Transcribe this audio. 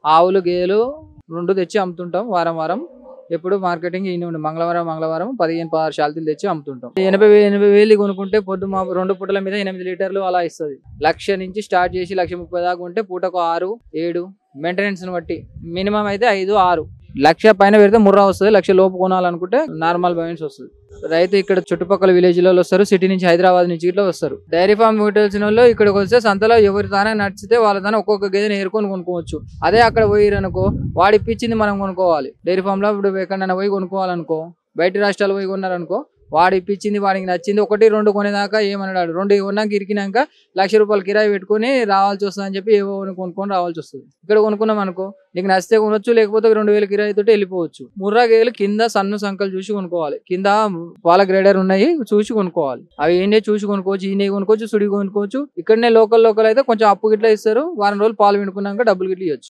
ఆవులు గేదెలు 2 తెచ్చి అమ్ముతుంటాం వారం వారం. ఎప్పుడు మార్కెటింగ్ మంగళవారం 15-16 శాలతీలు తెచ్చి అమ్ముతుంటాం. 80,000 కొనుక్కుంటే పొద్దు మా 2 పూటల మీద 8 లీటర్లు అలా ఇస్తుంది. 1,00,000 నుంచి స్టార్ట్ చేసి 1,30,000 దాకా ఉంటే పూటకు 6-7 మెయింటెనెన్స్ బట్టి మినిమం అయితే 5-6. 1,00,000 పైన పెడితే ముర్రా వస్తుంది. 1,00,000 లోపు కొనాలనుకుంటే నార్మల్ బైన్స్ వస్తుంది. రైతు ఇక్కడ చుట్టుపక్కల విలేజ్లలో వస్తారు, సిటీ నుంచి హైదరాబాద్ నుంచి ఇట్లా వస్తారు. డైరీ ఫార్మ్ పెట్టాల్సిన వాళ్ళు ఇక్కడికి వస్తే సంతలో ఎవరి తానే నచ్చితే వాళ్ళ తానే ఒక్కొక్క గేదెని ఏరుకొని కొనుక్కోవచ్చు. అదే అక్కడ పోయిరనుకో వాడు ఇప్పించింది మనం కొనుక్కోవాలి. డైరీ ఫామ్ లో ఇప్పుడు ఎక్కడైనా పోయి కొనుక్కోవాలనుకో, బయట రాష్ట్రాలు పోయి కొన్నారనుకో వాడు ఇప్పించింది వాడికి నచ్చింది 1-2 కొనేదాకా ఏమన్నాడు. 2 కొన్నాక ఇరికినాక 1,00,000 రూపాయలు కిరాయి పెట్టుకుని రావాల్సి వస్తుంది అని చెప్పి ఏవో కొనుక్కొని రావాల్సి వస్తుంది. ఇక్కడ కొనుక్కున్నాం అనుకో నీకు నచ్చితే కొనొచ్చు, లేకపోతే 2,000 కిరాయి తోటి వెళ్ళిపోవచ్చు. ముర్రా గేదెలు కింద సన్ను సంకలు చూసి కొనుక్కోవాలి. కింద పాల గ్రేడర్ ఉన్నాయి చూసి కొనుక్కోవాలి. అవి ఏంటి చూసి కొనుక్కోవచ్చు. ఈ కొనుక్కోవచ్చు, సుడి కొనుక్కోవచ్చు. ఇక్కడనే లోకల్ అయితే కొంచెం అప్పు గిట్లా ఇస్తారు. వారం రోజులు పాలు పిండుకున్నాక డబ్బులు గిట్ల ఇవ్వచ్చు.